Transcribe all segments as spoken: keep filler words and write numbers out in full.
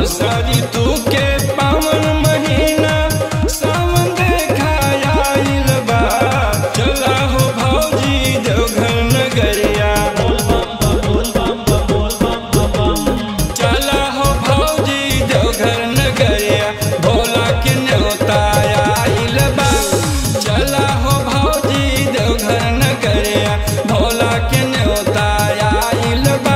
वर्षा ऋतु के पावन महीना सावन देखा आइल बा। चला हो भौजी देवघर नगरिया, चला हो भौजी देवघर नगरिया, भोला के न्योता आइल बा। चला हो भौजी देवघर नगरिया, भोला के न्योता आइल बा।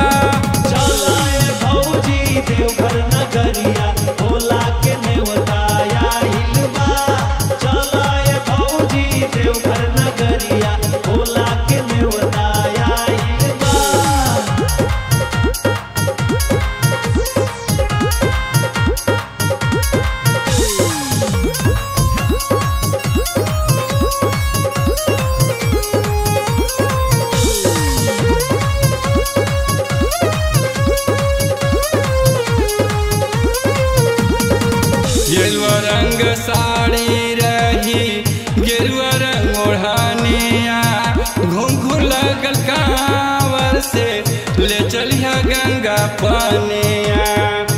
देवघर नगरिया भोला के न्योता आइल बा। चला ए भौजी देवघर नगरिया भोला के न्योता आइल बा। गेरुआ रंग साड़ी रही, गेरुआ रंग ओढ़निया, घूम घूम लगल कांवर से ले चलिया गंगा पानिया।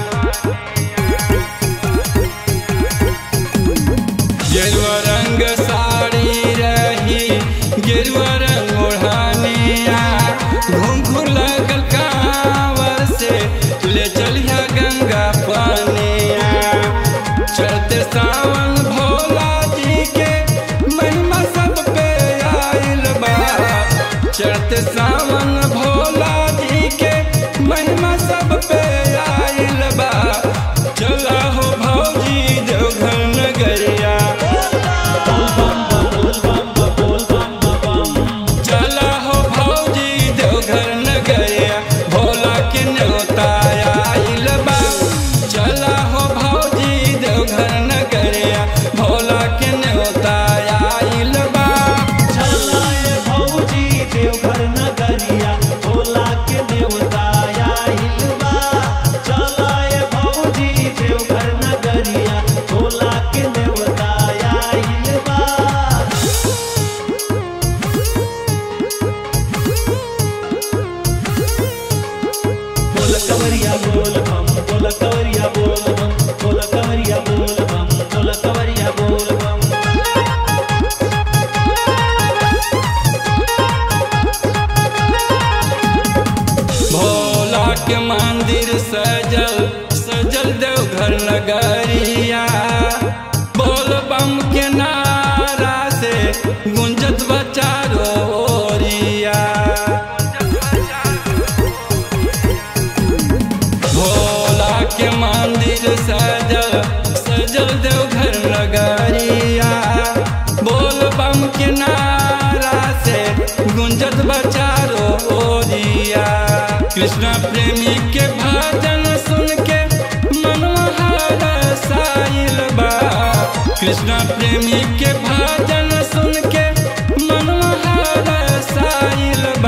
गेरुआ रंग साड़ी रही, गेरुआ रंग ओढ़निया, घूम घूम लगल कांवर से ले चलिया गंगा पानिया। चढ़ते सावन भोला जी के महिमा सब पे आइल बा। चढ़ते सावन भोला जी के महिमा सब पे आइल बा। चला हो भौजी देवघर नगरिया, चला हो भौजी देवघर नगरिया, भोला के न्योता आइल बा। चला हो भौजी देवघर नगरिया, भोला के न्योता आइल बा। चला ए भौजी देवघर नगरिया भोला के न्योता आइल बा। चला ए भौजी देवघर नगरिया भोला के न्योता आइल बा। बोल कवरिया बोल बम, बोल कवरिया बोल बम, बोल कवरिया बोल बम, बोल कवरिया बोल बम। भोला के मंदिर सजल सजल देवघर नगरिया, बोल बम के नारा से गुंजत बा चारों ओरिया। भोला के मंदिर सजल सजल देवघर नगरिया, बोल बम के नारा से गुंजत बा चारों ओरिया। कृष्णा प्रेमी के भजन सुन के मनवा हरसाइल बा। कृष्णा प्रेमी के भजन सुन के मनवा हरसाइल बा।